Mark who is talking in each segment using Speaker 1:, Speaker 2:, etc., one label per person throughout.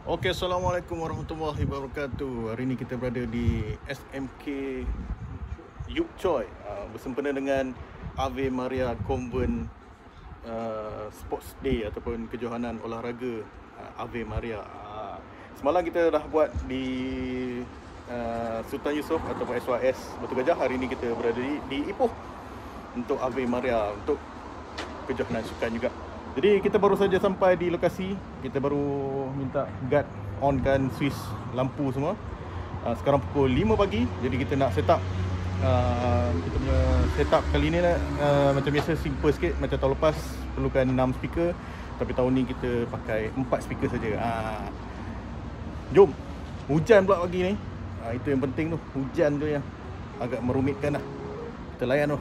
Speaker 1: Okey, Assalamualaikum warahmatullahi wabarakatuh. Hari ini kita berada di SMK Yup Choi bersempena dengan Ave Maria Convent Sports Day ataupun kejohanan olahraga Ave Maria. Semalam kita dah buat di Sultan Yusof ataupun SYS Batu Gajah. Hari ini kita berada di Ipoh untuk Ave Maria, untuk kejohanan sukan juga. Jadi kita baru saja sampai di lokasi. Kita baru minta guard onkan switch lampu semua. Sekarang pukul 5 pagi. Jadi kita nak set up kita punya setup kali ni macam biasa simple sikit. Macam tahun lepas perlukan 6 speaker, tapi tahun ni kita pakai 4 speaker saja. Jom. Hujan pula pagi ni. Itu yang penting tu. Hujan tu yang agak merumitkan lah. Kita layan tu.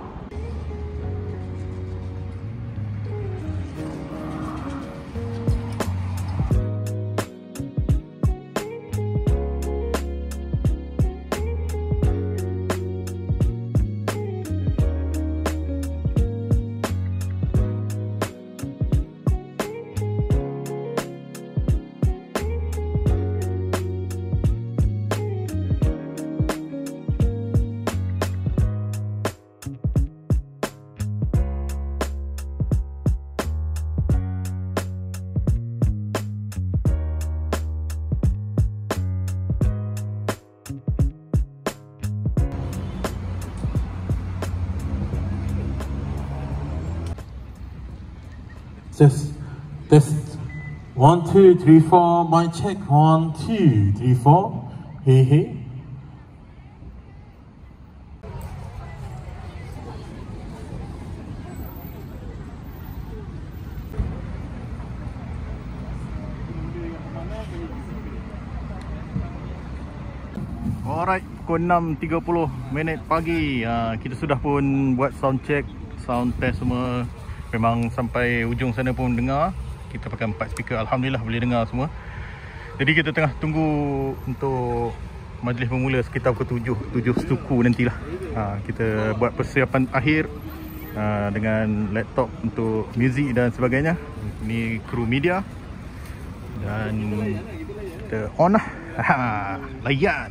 Speaker 2: Test 1 2 3 4 mic check 1 2 3 4 hey.
Speaker 1: Alright, pukul 6.30 pagi. Kita sudah pun buat sound check, sound test semua. Memang sampai ujung sana pun dengar. Kita pakai 4 speaker, Alhamdulillah boleh dengar semua. Jadi kita tengah tunggu untuk majlis bermula sekitar pukul 7 setuku nantilah. Kita buat persiapan akhir dengan laptop untuk muzik dan sebagainya. Ini kru media. Dan kita on lah. Layan.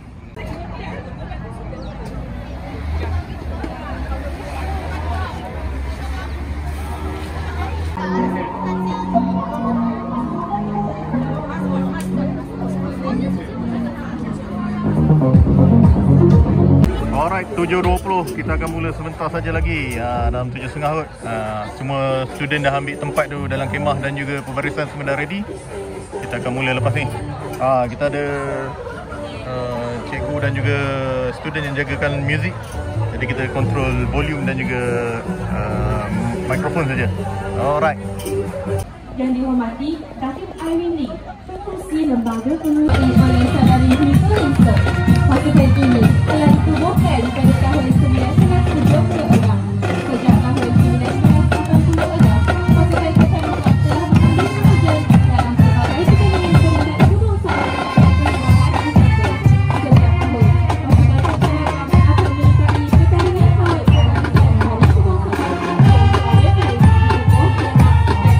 Speaker 1: Alright, 7.20 kita akan mula sebentar saja lagi. Dalam 7.30 kot. Semua student dah ambil tempat tu dalam kemah dan juga pembarisan semua dah ready. Kita akan mula lepas ni. Kita ada cikgu dan juga student yang jagakan muzik. Jadi kita control volume dan juga mikrofon saja. Alright.
Speaker 3: Yang dihormati Datuk Irene Lee, Pengerusi Lembaga Pengurusi oleh Saudari Rita Lindsay. Pasukan ini telah ditubuhkan pada tahun 1976. Sejak tahun 1986, pasukan kecamatan telah mengambil terjun dalam pelbagai pertandingan peminat gunung salak dan perlombaan wisata. Setiap tahun, pasukan kecamatan akan menyertai pertandingan salak dalam hari gunung salak yang diadakan di Ipoh, Perak dan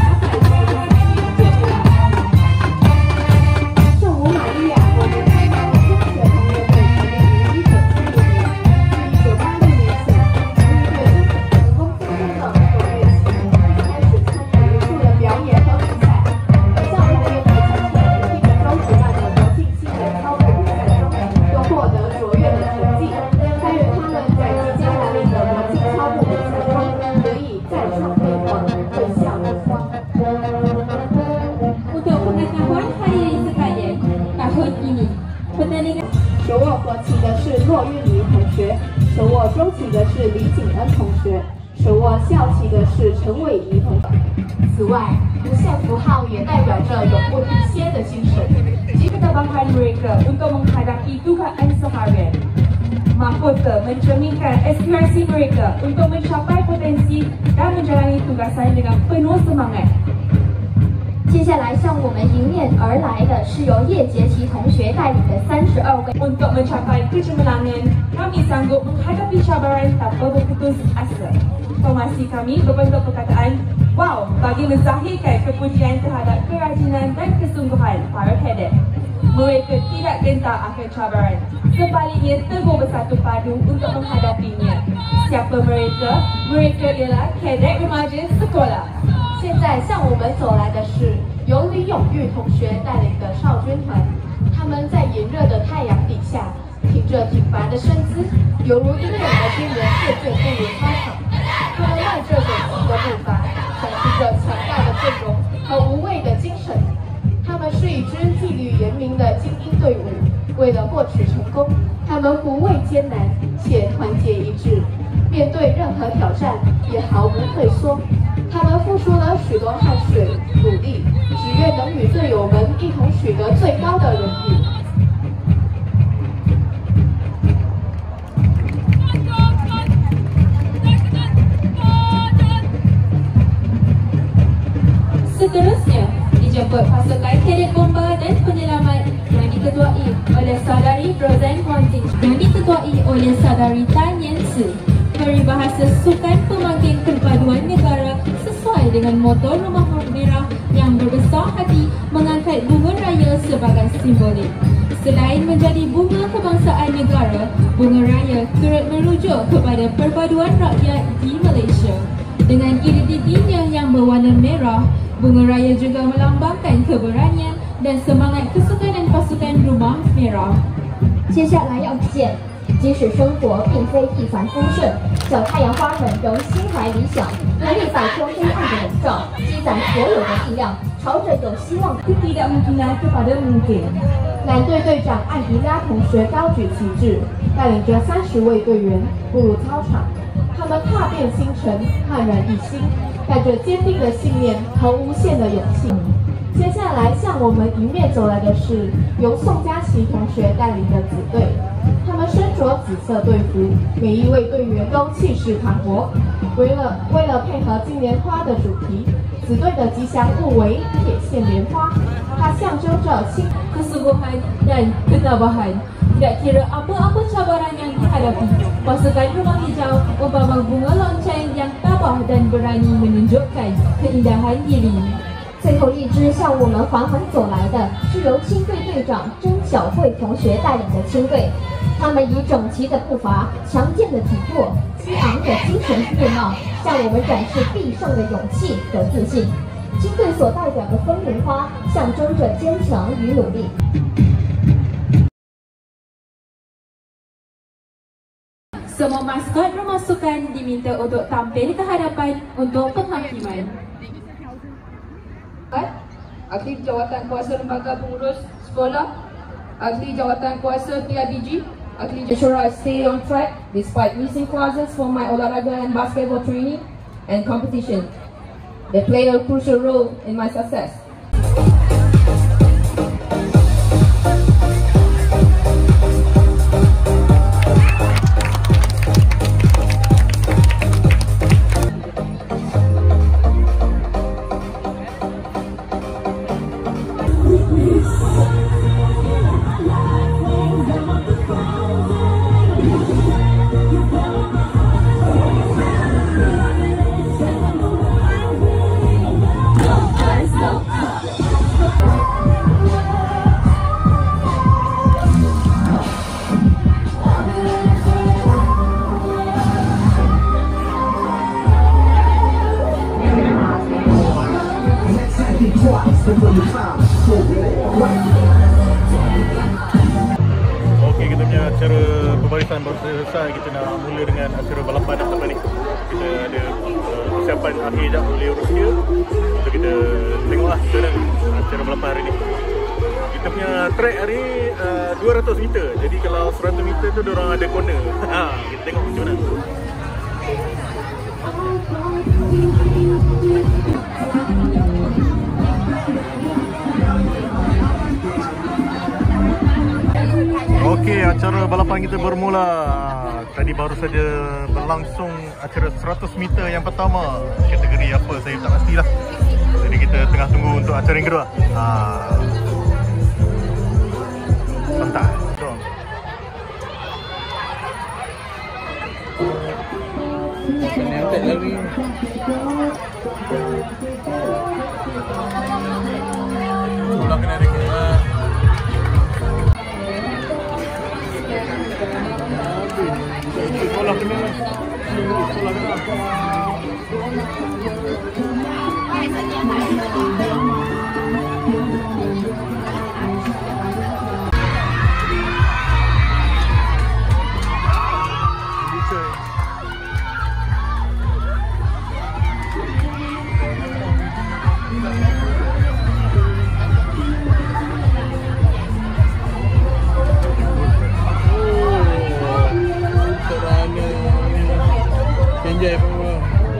Speaker 3: 手握国旗的是骆玉妮同学，手握州旗的是李景恩同学，手握校旗的是陈伟仪同学。此外，无限符号也代表着永不停歇的精神。Ketabahan mereka untuk menghadapi tugaan seharian. Mahkota mencerminkan aspirasi mereka untuk mencapai potensi dan menjalani tugasan dengan penuh semangat.
Speaker 4: 接下来向我们迎面而来的是由叶杰奇同学带领的32位。
Speaker 3: Untuk mencapai kecemerlangan, kami sanggup menghadapi cabaran tanpa berputus asa. Formasi kami berbentuk perkataan Wow, bagi menzahirkan kepujian terhadap kerajinan dan kesungguhan para kadet. Mereka tidak gentar akan cabaran. Sebaliknya teguh bersatu padu untuk menghadapinya. Siapa mereka? Mereka ialah kadet remaja sekolah.
Speaker 4: 现在向我们走来的是由李永玉同学带领的少军团，他们在炎热的太阳底下，挺着挺拔的身姿，犹如英勇的军人倔步入操场。他们迈着勇气的步伐，展示着强大的阵容和无畏的精神。他们是一支纪律严明的精英队伍，为了获取成功，他们不畏艰难且团结一致，面对任何挑战也毫无退缩。他们付出了许多汗水、努力，只愿能与队友们一同取得最高的荣誉。
Speaker 3: Seterusnya, dijemput pasukan kadet bomba dan penyelamat yang diketuai oleh saudari Roseanne Wanting yang diketuai oleh saudari Tan Yen Si. Peribahasa sukan pemanggil perpaduan negara sesuai dengan moto Rumah Merah yang berbesar hati mengangkat bunga raya sebagai simbolik. Selain menjadi bunga kebangsaan negara, bunga raya turut merujuk kepada perpaduan rakyat di Malaysia. Dengan identitinya yang berwarna merah, bunga raya juga melambangkan keberanian dan semangat kesukanan pasukan Rumah Merah.
Speaker 4: 接下来要见，即使生活并非一帆风顺，小太阳花们仍心怀理想，努力摆脱黑暗的笼罩，积攒所有的力量，朝着有希望的
Speaker 3: Ketidakmungkinan kepada mungkin.
Speaker 4: 蓝队队长艾迪拉同学高举旗帜，带领着30位队员步入操场。他们踏遍星辰，焕然一新，带着坚定的信念和无限的勇气。接下来向我们迎面走来的是由宋佳琪同学带领的紫队，他们身着紫色队服，每一位队员都气势磅礴。为了配合金莲花的主题，紫队的吉祥物为铁线莲花，它象征着青
Speaker 3: Kesungguhan dan ketabahan. Tidak kira apa-apa cabaran yang dihadapi, pasukan Rumah Hijau umpama bunga lonceng yang tabah dan berani menunjukkan keindahan diri.
Speaker 4: 最后一支向我们缓缓走来的是由青队队长曾小慧同学带领的青队，他们以整齐的步伐、强健的体魄、激昂的精神面貌，向我们展示必胜的勇气和自信。青队所代表的风铃花，象征着坚强与努力。
Speaker 3: Semua maskot rumah sukan diminta untuk tampil ke hadapan untuk penghakiman.
Speaker 5: Ahli Jawatan Kuasa Lembaga Pengurus Sekolah, Ahli Jawatan Kuasa PIBG, Ahli ensure I stay on track despite missing classes for my olahraga and basketball training and competition. They play a crucial role in my success.
Speaker 1: Okey, kita punya acara pembarisan baru selesai. Kita nak mula dengan acara balapan dah sampai ni. Kita ada persiapan akhir jap oleh Rusia. So kita tengoklah macam mana acara balapan hari ni. Kita punya track hari ni 200 meter. Jadi kalau 100 meter tu diorang ada corner. Kita tengok macam mana. Okey, acara balapan kita bermula. Tadi baru saja berlangsung acara 100 meter yang pertama. Kategori apa saya tak pastilah. Jadi kita tengah tunggu untuk acara yang kedua. Santai. Jom.
Speaker 6: Kena angkat lari.
Speaker 2: Bola kena dekat.
Speaker 1: Bola kena. Bola kena.
Speaker 6: Enjoy bro.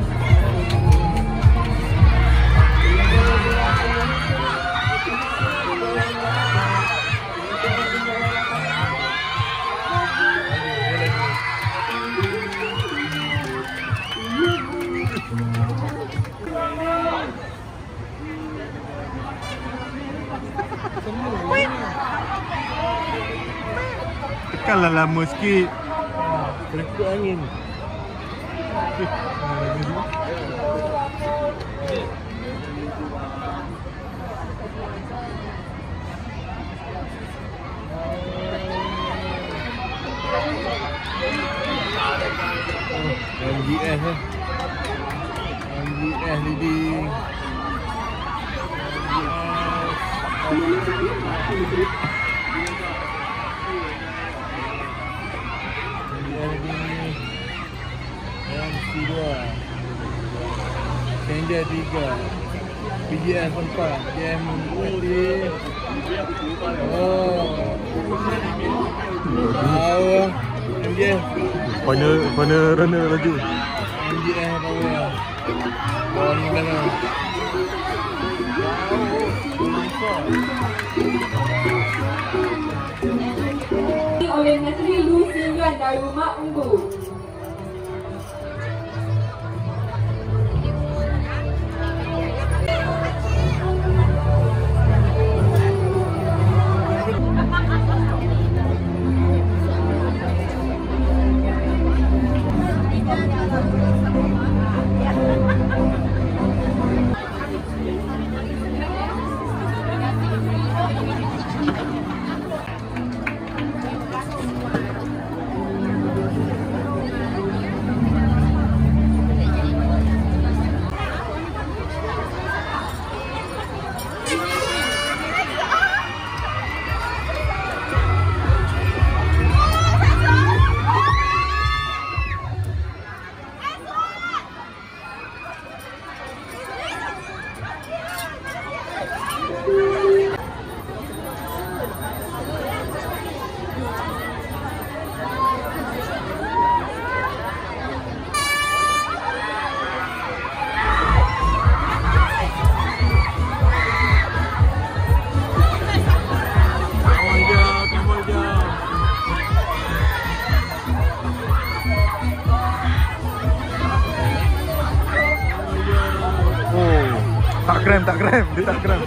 Speaker 1: Tekanlah lama sikit.
Speaker 6: Terikut angin. MGS lah. MGS leading. MC2 Senja 3 PGS 4 JM Mati. Oh tahu MGS
Speaker 1: Mana runner laju.
Speaker 6: MGS tahu ya. Oh ni mana
Speaker 3: oleh Negeri Lu Xin Yuan dari Rumah Ungu.
Speaker 1: Tak krem, dia tak krem.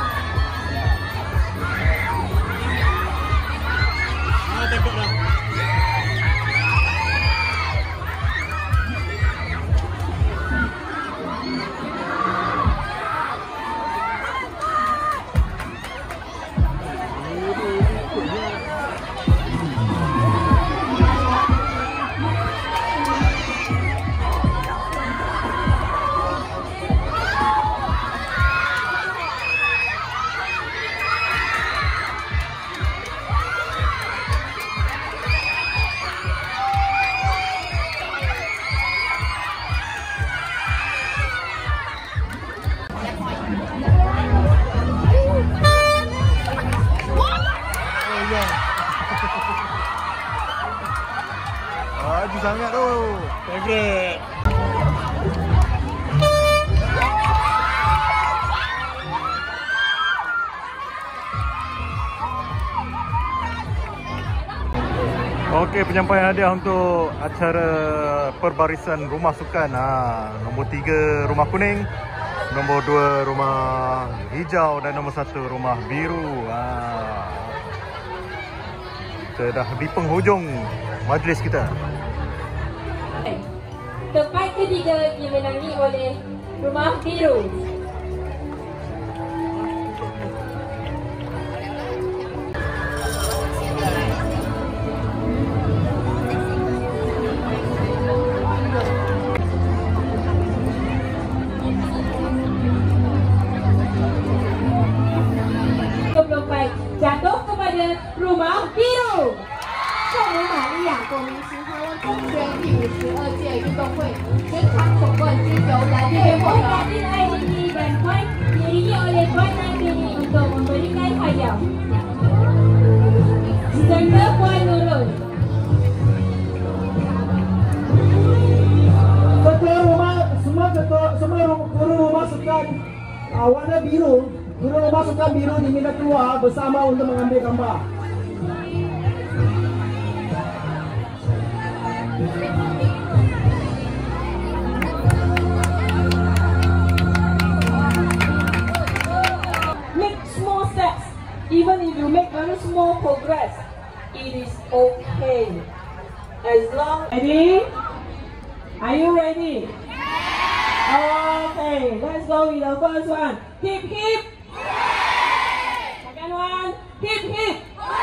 Speaker 1: Laju sangat tu.
Speaker 6: favorite.
Speaker 1: Okey, penyampaian hadiah untuk acara perbarisan rumah sukan. Nombor 3 rumah kuning, nombor 2 rumah hijau dan nombor 1 rumah biru. Kita dah di penghujung majlis kita.
Speaker 3: Tempat ketiga dimenangi oleh Rumah Biru. Jatuh kepada Rumah Biru.
Speaker 4: 圣母玛利亚国民型台湾中学第52届运动会全场总冠军由蓝队获得。
Speaker 3: Tadi Aini dan Puan diiringi oleh Puan Nandini untuk memberikan hadiah. Serta Puan Nurul.
Speaker 7: Semua guru rumah sukan warna biru, guru rumah sukan biru diminta keluar bersama untuk mengambil gambar.
Speaker 3: Make small steps. Even if you make very small progress, it is okay. As long ready? Are you ready? Okay, let's go with the first one. Hip hip. Second one. Hip hip.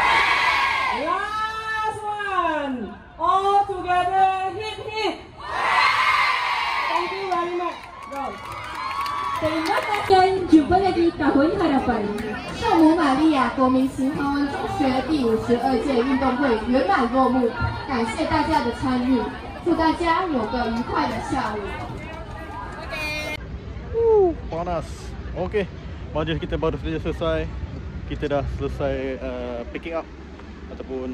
Speaker 3: Last one. All together. Hip hip. Thank you very much. Go. Terima kasih. Jumpa lagi tahun harapan.
Speaker 4: 圣母玛利亚国民型台湾中学第52届运动会圆满落幕，感谢大家的参与，祝大家有个愉快的下午。
Speaker 1: Panas. Okey, majlis kita baru saja selesai. Kita dah selesai picking up ataupun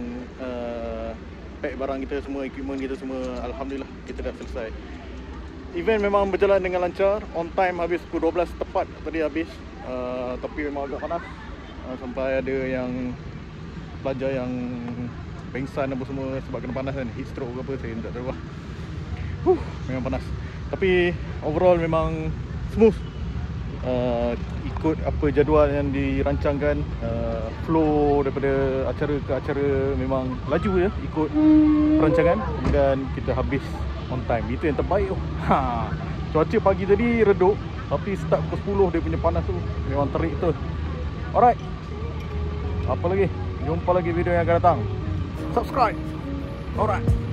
Speaker 1: pack barang kita semua, equipment kita semua. Alhamdulillah kita dah selesai. Event memang berjalan dengan lancar. On time habis pukul 12 tepat tadi habis. Tapi memang agak panas. Sampai ada yang pelajar yang pengsan apa semua sebab kena panas kan. Heat stroke ke apa saya tak tahu lah. Memang panas. Tapi overall memang smooth. Ikut apa jadual yang dirancangkan, flow daripada acara ke acara memang laju je ikut perancangan dan kita habis on time. Itu yang terbaik tu. Cuaca pagi tadi redup tapi start pukul 10 dia punya panas tu memang terik tu. Alright. Apa lagi? Jumpa lagi video yang akan datang. Subscribe. Alright.